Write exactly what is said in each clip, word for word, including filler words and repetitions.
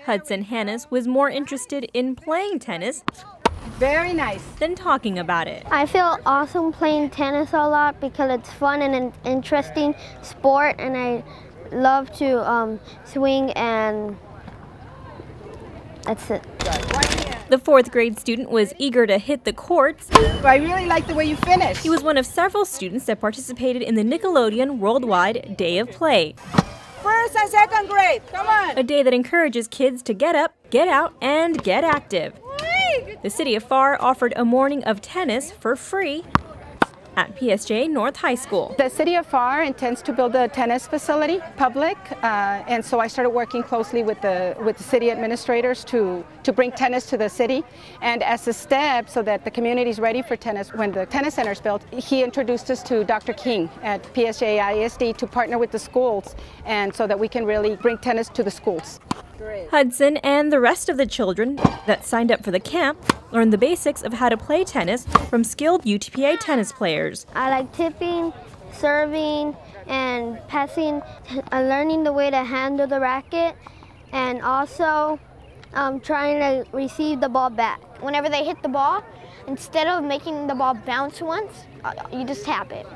Hudson Hannes was more interested in playing tennis Very nice. than talking about it. I feel awesome playing tennis a lot because it's fun and an interesting sport, and I love to um, swing, and that's it. The fourth grade student was eager to hit the courts. I really like the way you finished. He was one of several students that participated in the Nickelodeon Worldwide Day of Play, First and second grade, come on. a day that encourages kids to get up, get out, and get active. The City of Pharr offered a morning of tennis for free at P S J A North High School. The City of Pharr intends to build a tennis facility, public, uh, and so I started working closely with the with the city administrators to to bring tennis to the city. And as a step so that the community is ready for tennis, when the tennis center is built, he introduced us to Doctor King at P S J A I S D to partner with the schools, and so that we can really bring tennis to the schools. Hudson and the rest of the children that signed up for the camp learned the basics of how to play tennis from skilled U T P A tennis players. I like tipping, serving, and passing, and learning the way to handle the racket, and also um, trying to receive the ball back. Whenever they hit the ball, instead of making the ball bounce once, uh, you just tap it.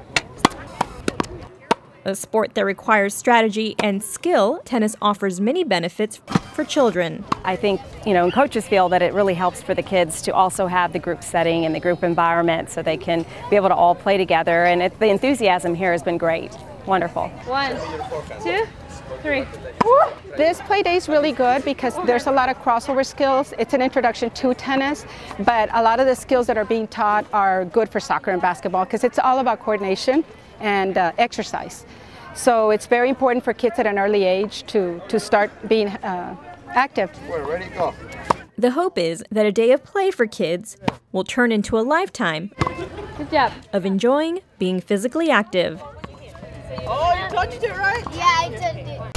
A sport that requires strategy and skill, tennis offers many benefits for children. I think, you know, and coaches feel that it really helps for the kids to also have the group setting and the group environment so they can be able to all play together, and it, the enthusiasm here has been great. Wonderful. One, two, three. This play day is really good because there's a lot of crossover skills. It's an introduction to tennis, but a lot of the skills that are being taught are good for soccer and basketball because it's all about coordination and uh, exercise. So it's very important for kids at an early age to, to start being uh, active. We're ready to go. The hope is that a day of play for kids will turn into a lifetime Good job. of enjoying being physically active. Oh, you touched it right? Yeah, I touched it.